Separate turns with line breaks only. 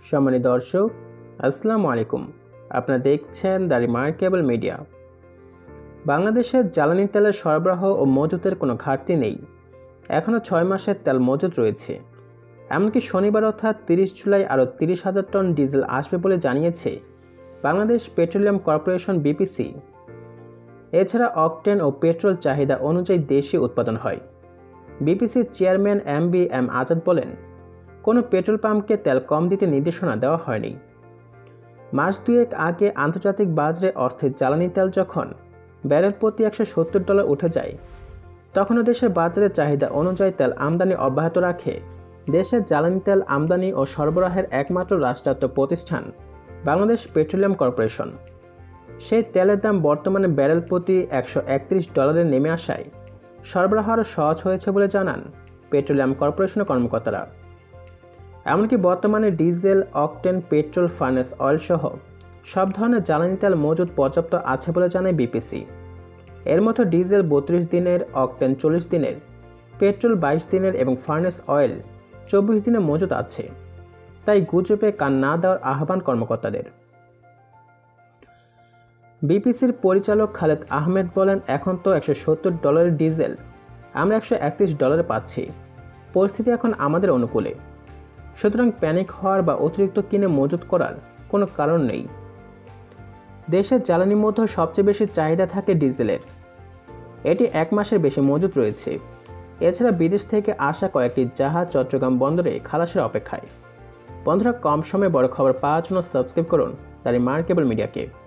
সম্মানিত দর্শক, আসসালামু আলাইকুম। আপনারা দেখছেন দ্য রিমার্কেবল মিডিয়া। বাংলাদেশের জ্বালানি তেলের সরবরাহ ও মজুতের কোনো ঘাটতি নেই। এখনও 6 মাসের তেল মজুত রয়েছে। এমনকি শনিবার অর্থাৎ 30 জুলাই আরও 30,000 টন ডিজেল আসবে বলে জানিয়েছে বাংলাদেশ পেট্রোলিয়াম কর্পোরেশন বিপিসি। এছাড়া অকটেন ও পেট্রোল চাহিদা অনুযায়ী দেশে উৎপাদন হয়। বিপিসির চেয়ারম্যান এম আজাদ বলেন, কোনো পেট্রোল পাম্পকে তেল কম দিতে নির্দেশনা দেওয়া হয়নি। মাস দুয়েক আগে আন্তর্জাতিক বাজারে অস্থির জ্বালানি তেল যখন ব্যারেল প্রতি $170 উঠে যায়, তখনও দেশের বাজারে চাহিদা অনুযায়ী তেল আমদানি অব্যাহত রাখে দেশের জ্বালানি তেল আমদানি ও সরবরাহের একমাত্র রাষ্ট্রায়ত্ত প্রতিষ্ঠান বাংলাদেশ পেট্রোলিয়াম কর্পোরেশন। সেই তেলের দাম বর্তমানে ব্যারেল প্রতি $131 নেমে আসায় সরবরাহ আরও সহজ হয়েছে বলে জানান পেট্রোলিয়াম কর্পোরেশনের কর্মকর্তারা। এমনকি বর্তমানে diesel, octane, petrol, furnace oil সহ সব ধরনের জ্বালানি তেল মজুদ পর্যাপ্ত আছে বলে জানায় বিপিসি। এর মধ্যে ডিজেল 32 দিনের, অকটেন 40 দিনের, পেট্রোল 22 দিনের এবং ফার্নেস অয়েল 24 দিনের মজুদ আছে। তাই গুজবে কান না দেওয়ার আহ্বান কর্মকর্তাদের। বিপিসির পরিচালক খালেদ আহমেদ বলেন, এখন তো $170 ডিজেল আমরা $131 পাচ্ছি। পরিস্থিতি এখন আমাদের অনুকূলে, সুতরাং প্যানিক হওয়ার বা অতিরিক্ত কিনে মজুত করার কোনো কারণ নেই। দেশের জ্বালানির মধ্যে সবচেয়ে বেশি চাহিদা থাকে ডিজেলের। এটি 1 মাসের বেশি মজুত রয়েছে। এছাড়া বিদেশ থেকে আসা কয়েকটি জাহাজ চট্টগ্রাম বন্দরে খালাসের অপেক্ষায়। বন্ধুরা, কম সময়ে বড় খবর পাওয়ার জন্য সাবস্ক্রাইব করুন দ্য রিমার্কেবল মিডিয়াকে।